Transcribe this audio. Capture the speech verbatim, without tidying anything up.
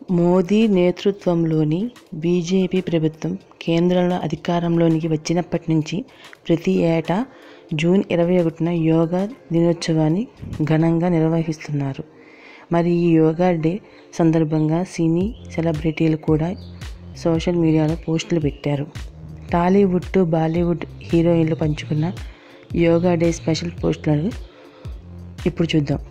మోదీ నేతృత్వంలోని బీజేపీ ప్రభుత్వం కేంద్రంలో అధికారంలోకి వచ్చినప్పటి నుంచి ప్రతి ఏటా జూన్ ఇరవై ఒకటిన యోగా దినోత్సవాన్ని ఘనంగా నిర్వహిస్తున్నారు. మరి ఈ యోగా డే సందర్భంగా సినీ సెలబ్రిటీలు కూడా సోషల్ మీడియాలో పోస్టులు పెట్టారు. టాలీవుడ్ టు బాలీవుడ్ హీరోయిన్లు పంచుకున్న యోగా డే స్పెషల్ పోస్టులను ఇప్పుడు చూద్దాం.